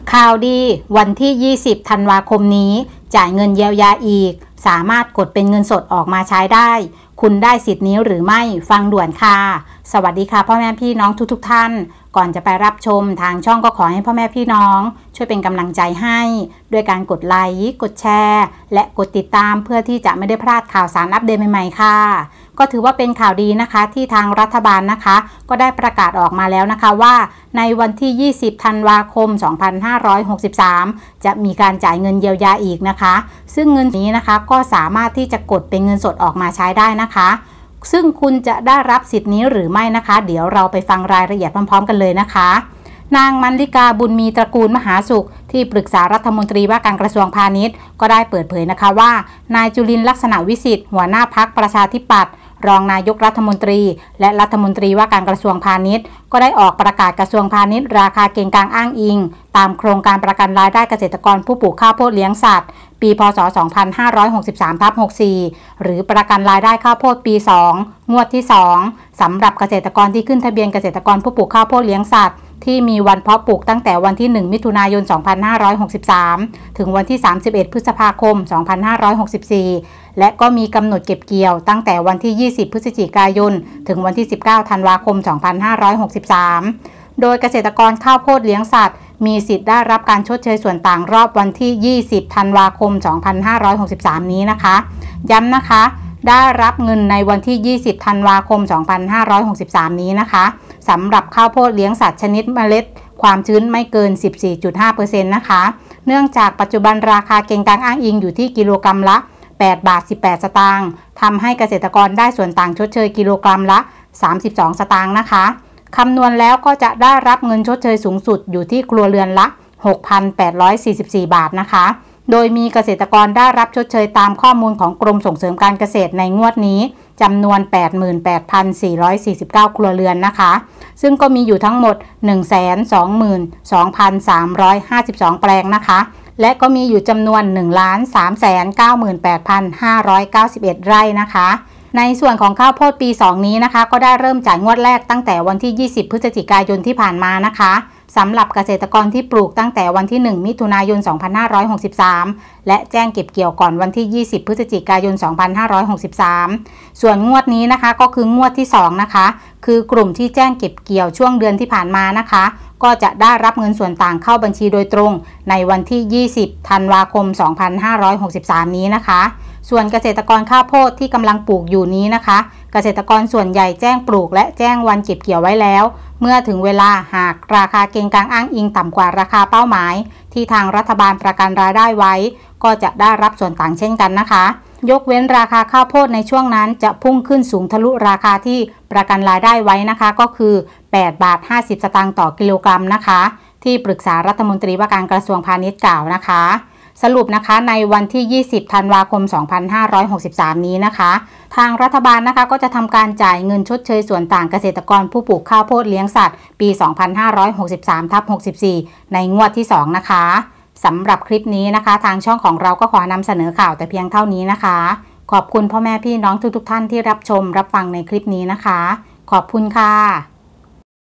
ข่าวดีวันที่ 20 ธันวาคมนี้จ่ายเงินเยียวยาอีกสามารถกดเป็นเงินสดออกมาใช้ได้คุณได้สิทธิ์นี้หรือไม่ฟังด่วนค่ะสวัสดีค่ะพ่อแม่พี่น้องทุกท่านก่อนจะไปรับชมทางช่องก็ขอให้พ่อแม่พี่น้องช่วยเป็นกำลังใจให้ด้วยการกดไลค์กดแชร์และกดติดตามเพื่อที่จะไม่ได้พลาดข่าวสารอัปเดตใหม่ๆค่ะก็ถือว่าเป็นข่าวดีนะคะที่ทางรัฐบาลนะคะก็ได้ประกาศออกมาแล้วนะคะว่าในวันที่ 20 ธันวาคม 2563 จะมีการจ่ายเงินเยียวยาอีกนะคะซึ่งเงินนี้นะคะก็สามารถที่จะกดเป็นเงินสดออกมาใช้ได้นะคะซึ่งคุณจะได้รับสิทธิ์นี้หรือไม่นะคะเดี๋ยวเราไปฟังรายละเอียดพร้อมๆกันเลยนะคะนางมัลลิกาบุญมีตระกูลมหาสุขที่ปรึกษารัฐมนตรีว่าการกระทรวงพาณิชย์ก็ได้เปิดเผยนะคะว่านายจุลินทร์ลักษณะวิสิทธิ์หัวหน้าพรรคประชาธิปัตย์รองนายกรัฐมนตรีและรัฐมนตรีว่าการกระทรวงพาณิชย์ก็ได้ออกประกาศกระทรวงพาณิชย์ราคาเกณฑ์กลางอ้างอิงตามโครงการประกันรายได้เกษตรกรผู้ปลูกข้าวโพดเลี้ยงสัตว์ปีพ.ศ. 2563/64หรือประกันรายได้ข้าวโพดปี 2 งวดที่ 2สำหรับเกษตรกรที่ขึ้นทะเบียนเกษตรกรผู้ปลูกข้าวโพดเลี้ยงสัตว์ที่มีวันเพาะปลูกตั้งแต่วันที่ 1 มิถุนายน 2563 ถึงวันที่ 31 พฤษภาคม 2564 และก็มีกำหนดเก็บเกี่ยวตั้งแต่วันที่ 20 พฤศจิกายน ถึงวันที่ 19 ธันวาคม 2563 โดยเกษตรกรข้าวโพดเลี้ยงสัตว์มีสิทธิ์ได้รับการชดเชยส่วนต่างรอบวันที่ 20 ธันวาคม 2563 นี้นะคะย้ำนะคะได้รับเงินในวันที่ 20 ธันวาคม 2563 นี้นะคะสำหรับข้าวโพดเลี้ยงสัตว์ชนิดเมล็ดความชื้นไม่เกิน 14.5% นะคะเนื่องจากปัจจุบันราคาเกณฑ์กลางอ้างอิงอยู่ที่กิโลกรัมละ 8 บาท 18 สตางค์ทำให้เกษตรกรได้ส่วนต่างชดเชยกิโลกรัมละ 32 สตางค์นะคะคำนวณแล้วก็จะได้รับเงินชดเชยสูงสุดอยู่ที่ครัวเรือนละ 6,844 บาทนะคะโดยมีเกษตรกรได้รับชดเชยตามข้อมูลของกรมส่งเสริมการเกษตรในงวดนี้จำนวน 88,449 ครัวเรือนนะคะซึ่งก็มีอยู่ทั้งหมด 122,352 แปลงนะคะและก็มีอยู่จำนวน 1,398,591 ไร่นะคะในส่วนของข้าวโพดปี 2 นี้นะคะก็ได้เริ่มจ่ายงวดแรกตั้งแต่วันที่ 20 พฤศจิกายนที่ผ่านมานะคะสำหรับเกษตรกรที่ปลูกตั้งแต่วันที่ 1 มิถุนายน 2563 และแจ้งเก็บเกี่ยวก่อนวันที่ 20 พฤศจิกายน 2563 ส่วนงวดนี้นะคะก็คืองวดที่ 2 นะคะคือกลุ่มที่แจ้งเก็บเกี่ยวช่วงเดือนที่ผ่านมานะคะก็จะได้รับเงินส่วนต่างเข้าบัญชีโดยตรงในวันที่ 20 ธันวาคม 2563 นี้นะคะส่วนเกษตรกรข้าวโพดที่กำลังปลูกอยู่นี้นะคะเกษตรกรส่วนใหญ่แจ้งปลูกและแจ้งวันเก็บเกี่ยวไว้แล้วเมื่อถึงเวลาหากราคาเกณฑ์กลางอ้างอิงต่ำกว่าราคาเป้าหมายที่ทางรัฐบาลประกันรายได้ไว้ก็จะได้รับส่วนต่างเช่นกันนะคะยกเว้นราคาข้าวโพดในช่วงนั้นจะพุ่งขึ้นสูงทะลุราคาที่ประกันรายได้ไว้นะคะก็คือ 8 บาท 50 สตางค์ต่อกิโลกรัมนะคะที่ปรึกษารัฐมนตรีว่าการกระทรวงพาณิชย์กล่าวนะคะสรุปนะคะในวันที่ 20 ธันวาคม 2563 นี้นะคะทางรัฐบาลนะคะก็จะทำการจ่ายเงินชดเชยส่วนต่างเกษตรกรผู้ปลูกข้าวโพดเลี้ยงสัตว์ปี 2563/64 ในงวดที่ 2 นะคะสำหรับคลิปนี้นะคะทางช่องของเราก็ขอนำเสนอข่าวแต่เพียงเท่านี้นะคะขอบคุณพ่อแม่พี่น้องทุกท่านที่รับชมรับฟังในคลิปนี้นะคะขอบคุณค่ะ